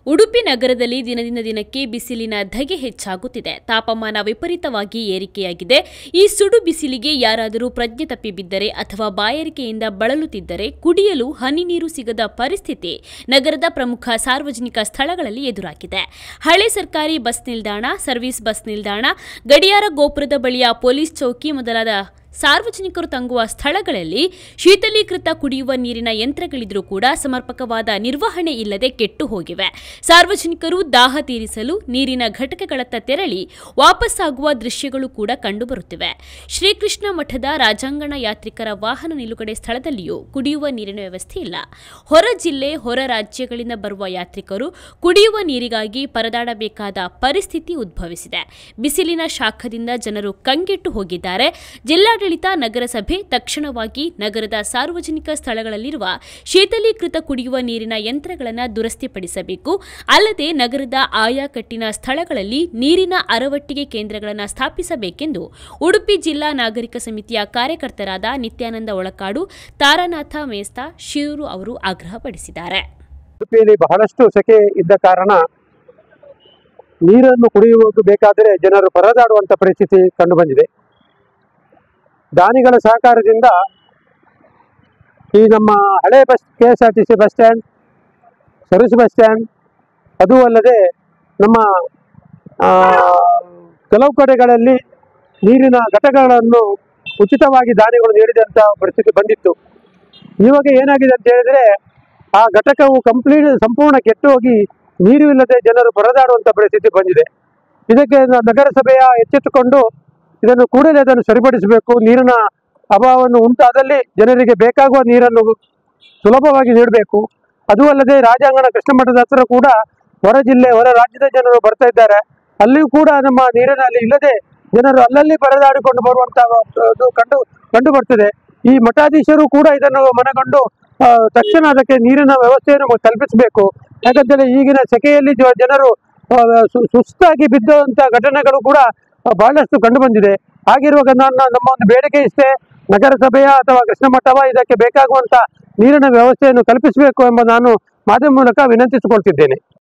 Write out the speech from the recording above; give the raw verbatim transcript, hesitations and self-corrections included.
ಉಡುಪಿ ನಗರದಲ್ಲಿ ದಿನದಿಂದ ದಿನಕ್ಕೆ ಬಿಸಿಲಿನ ಧಗೆ ಹೆಚ್ಚಾಗುತ್ತಿದೆ. ತಾಪಮಾನ ವಿಪರೀತವಾಗಿ ಏರಿಕೆಯಾಗಿದೆ. ಈ ಸುಡು ಬಿಸಿಲಿಗೆ ಯಾರಾದರೂ ಪ್ರಜ್ಞೆ ತಪ್ಪಿ ಬಿದ್ದರೆ ಅಥವಾ ಬಾಯಾರಿಕೆಯಿಂದ ಬಳಲುತ್ತಿದ್ದರೆ ಕುಡಿಯಲು ಹನಿ ನೀರು ಸಿಗದ ಪರಿಸ್ಥಿತಿ ನಗರದ ಪ್ರಮುಖ ಸಾರ್ವಜನಿಕ ಸ್ಥಳಗಳಲ್ಲಿ ಎದುರಾಗಿದೆ. ಹಳೆ ಸರ್ಕಾರಿ ಬಸ್ ನಿಲ್ದಾಣ, ಸರ್ವಿಸ್ ಬಸ್ ನಿಲ್ದಾಣ, ಗಡಿಯಾರ ಗೋಪುರದ ಬಳಿಯ ಪೊಲೀಸ್ ಚೌಕಿ ಮೊದಲಾದ ಸಾರ್ವಜನಿಕರು ತಂಗುವ ಸ್ಥಳಗಳಲ್ಲಿ ಶೀತಲೀಕೃತ ಕುಡಿಯುವ ನೀರಿನ ಯಂತ್ರಗಳಿದ್ರೂ ಕೂಡ ಸಮರ್ಪಕವಾದ ನಿರ್ವಹಣೆ ಇಲ್ಲದೆ ಕೆಟ್ಟು ಹೋಗಿವೆ. ಸಾರ್ವಜನಿಕರು ದಾಹ ತೀರಿಸಲು ನೀರಿನ ಘಟಕಗಳತ್ತ ತೆರಳಿ ವಾಪಸ್ಸಾಗುವ ದೃಶ್ಯಗಳು ಕೂಡ ಕಂಡುಬರುತ್ತಿವೆ. ಶ್ರೀಕೃಷ್ಣ ಮಠದ ರಾಜಾಂಗಣ ಯಾತ್ರಿಕರ ವಾಹನ ನಿಲುಗಡೆ ಸ್ಥಳದಲ್ಲಿಯೂ ಕುಡಿಯುವ ನೀರಿನ ವ್ಯವಸ್ಥೆ ಇಲ್ಲ. ಹೊರ ಜಿಲ್ಲೆ, ಹೊರ ರಾಜ್ಯಗಳಿಂದ ಬರುವ ಯಾತ್ರಿಕರು ಕುಡಿಯುವ ನೀರಿಗಾಗಿ ಪರದಾಡಬೇಕಾದ ಪರಿಸ್ಥಿತಿ ಉದ್ಭವಿಸಿದೆ. ಬಿಸಿಲಿನ ಶಾಖದಿಂದ ಜನರು ಕಂಗೆಟ್ಟು ಹೋಗಿದ್ದಾರೆ. ಜಿಲ್ಲಾ ನಗರಸಭೆ ತಕ್ಷಣವಾಗಿ ನಗರದ ಸಾರ್ವಜನಿಕ ಸ್ಥಳಗಳಲ್ಲಿರುವ ಶೀತಲೀಕೃತ ಕುಡಿಯುವ ನೀರಿನ ಯಂತ್ರಗಳನ್ನು ದುರಸ್ತಿಪಡಿಸಬೇಕು. ಅಲ್ಲದೆ ನಗರದ ಆಯಾ ಕಟ್ಟಿನ ಸ್ಥಳಗಳಲ್ಲಿ ನೀರಿನ ಅರವಟ್ಟಿಗೆ ಕೇಂದ್ರಗಳನ್ನು ಸ್ಥಾಪಿಸಬೇಕೆಂದು ಉಡುಪಿ ಜಿಲ್ಲಾ ನಾಗರಿಕ ಸಮಿತಿಯ ಕಾರ್ಯಕರ್ತರಾದ ನಿತ್ಯಾನಂದ ಒಳಕಾಡು, ತಾರಾನಾಥ ಮೇಸ್ತಾ, ಶಿವರು ಅವರು ಆಗ್ರಹಪಡಿಸಿದ್ದಾರೆ. ಉಡುಪಿಯಲ್ಲಿ ಬಹಳಷ್ಟು ಸೆಕೆ ಇದ್ದ ಕಾರಣ ನೀರನ್ನು ಕುಡಿಯುವುದು ಬೇಕಾದರೆ ಜನರು ಪರದಾಡುವಂಥ ಪರಿಸ್ಥಿತಿ ಕಂಡುಬಂದಿದೆ. ದಾನಿಗಳ ಸಹಕಾರದಿಂದ ಈ ನಮ್ಮ ಹಳೆ bus K S R T C bus stand, service bus stand, ಅದೂ ಅಲ್ಲದೆ ನಮ್ಮ ಕೆಲವು ಕಡೆಗಳಲ್ಲಿ ನೀರಿನ ಘಟಕಗಳನ್ನು ಉಚಿತವಾಗಿ ದಾನಿಗಳು ನೀಡಿದಂಥ ಪರಿಸ್ಥಿತಿ ಬಂದಿತ್ತು. ಇವಾಗ ಏನಾಗಿದೆ ಅಂತ ಹೇಳಿದರೆ ಆ ಘಟಕವು ಕಂಪ್ಲೀಟ್ ಸಂಪೂರ್ಣ ಕೆಟ್ಟು ಹೋಗಿ ನೀರು ಇಲ್ಲದೆ ಜನರು ಪರದಾಡುವಂಥ ಪರಿಸ್ಥಿತಿ ಬಂದಿದೆ. ಇದಕ್ಕೆ ನಗರಸಭೆಯ ಎಚ್ಚೆತ್ತುಕೊಂಡು ಇದನ್ನು ಕೂಡಲೇ ಅದನ್ನು ಸರಿಪಡಿಸಬೇಕು. ನೀರಿನ ಅಭಾವವನ್ನು ಉಂಟಾದಲ್ಲಿ ಜನರಿಗೆ ಬೇಕಾಗುವ ನೀರನ್ನು ಸುಲಭವಾಗಿ ನೀಡಬೇಕು. ಅದೂ ಅಲ್ಲದೆ ರಾಜಾಂಗಣ ಕೃಷ್ಣ ಮಠದ ಹತ್ರ ಕೂಡ ಹೊರ ಜಿಲ್ಲೆ, ಹೊರ ರಾಜ್ಯದ ಜನರು ಬರ್ತಾ ಇದ್ದಾರೆ. ಅಲ್ಲಿಯೂ ಕೂಡ ನಮ್ಮ ನೀರಿನಲ್ಲಿ ಇಲ್ಲದೆ ಜನರು ಅಲ್ಲಲ್ಲಿ ಪರದಾಡಿಕೊಂಡು ಬರುವಂಥ ಕಂಡು ಕಂಡು ಬರ್ತದೆ. ಈ ಮಠಾಧೀಶರು ಕೂಡ ಇದನ್ನು ಮನಗಂಡು ತಕ್ಷಣ ಅದಕ್ಕೆ ನೀರಿನ ವ್ಯವಸ್ಥೆಯನ್ನು ಕಲ್ಪಿಸಬೇಕು. ಯಾಕಂತೇಳಿ ಈಗಿನ ಸೆಕೆಯಲ್ಲಿ ಜನರು ಸುಸ್ತಾಗಿ ಬಿದ್ದಂಥ ಘಟನೆಗಳು ಕೂಡ ಬಹಳಷ್ಟು ಕಂಡು ಬಂದಿದೆ. ಹಾಗಿರುವಾಗ ನನ್ನ ನಮ್ಮ ಒಂದು ಬೇಡಿಕೆ ಇಷ್ಟೇ, ನಗರಸಭೆಯ ಅಥವಾ ಕೃಷ್ಣ ಮಠವ ಇದಕ್ಕೆ ಬೇಕಾಗುವಂಥ ನೀರಿನ ವ್ಯವಸ್ಥೆಯನ್ನು ಕಲ್ಪಿಸಬೇಕು ಎಂಬ ನಾನು ಮಾಧ್ಯಮ ಮೂಲಕ ವಿನಂತಿಸಿಕೊಳ್ತಿದ್ದೇನೆ.